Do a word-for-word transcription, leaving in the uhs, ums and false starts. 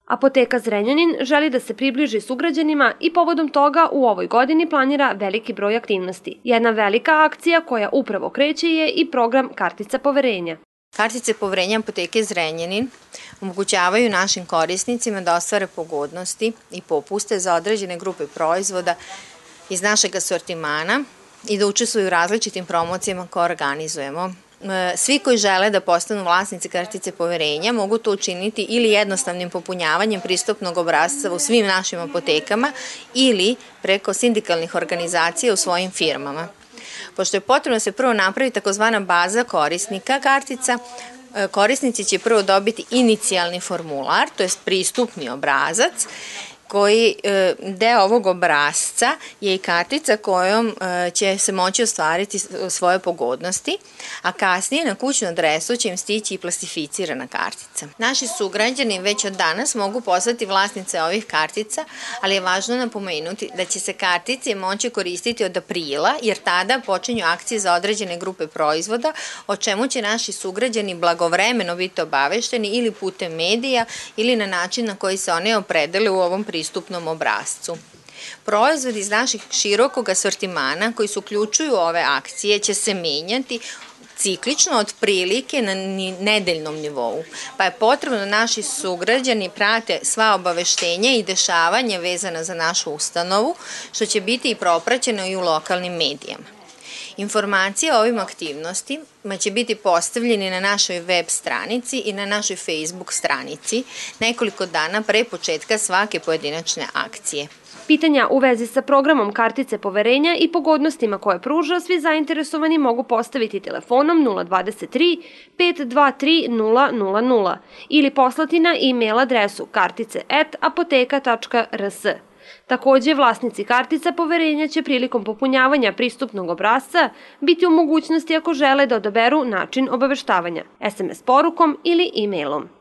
Apoteka Zrenjanin želi da se približi sugrađanima i povodom toga u ovoj godini planira veliki broj aktivnosti. Jedna velika akcija koja upravo kreće je i program Kartica poverenja. Kartice poverenja Apoteke Zrenjanin omogućavaju našim korisnicima da ostvare pogodnosti i popuste za određene grupe proizvoda iz našeg asortimana i da učestvuju u različitim promocijama koje organizujemo. Svi koji žele da postanu vlasnici kartice poverenja mogu to učiniti ili jednostavnim popunjavanjem pristupnog obrasca u svim našim apotekama ili preko sindikalnih organizacija u svojim firmama. Pošto je potrebno da se prvo napravi takozvana baza korisnika kartica, korisnici će prvo dobiti inicijalni formular, to je pristupni obrazac, koji deo ovog obrasca je i kartica kojom će se moći ostvariti svoje pogodnosti, a kasnije na kućnu adresu će im stići i plastificirana kartica. Naši sugrađani već od danas mogu postati vlasnice ovih kartica, ali je važno napomenuti da će se kartice moći koristiti od aprila, jer tada počinju akcije za određene grupe proizvoda, o čemu će naši sugrađani blagovremeno biti obavešteni ili putem medija ili na način na koji se one opredele u ovom pristupnom obrascu. Proizvodi iz naših širokog asortimana koji se uključuju u ove akcije će se menjati ciklično od prilike na nedeljnom nivou, pa je potrebno da naši sugrađani prate sva obaveštenja i dešavanja vezana za našu ustanovu, što će biti i propraćeno i u lokalnim medijama. Informacije o ovim aktivnostima će biti postavljene na našoj web stranici i na našoj Facebook stranici nekoliko dana pre početka svake pojedinačne akcije. Pitanja u vezi sa programom Kartice poverenja i pogodnostima koje pruža svi zainteresovani mogu postaviti telefonom nula dvadeset tri pet dva tri nula nula nula ili poslati na e-mail adresu kartice at apoteka tačka r s. Takođe, vlasnici kartica poverenja će prilikom popunjavanja pristupnog obrasca biti u mogućnosti ako žele da odaberu način obaveštavanja, es em es porukom ili e-mailom.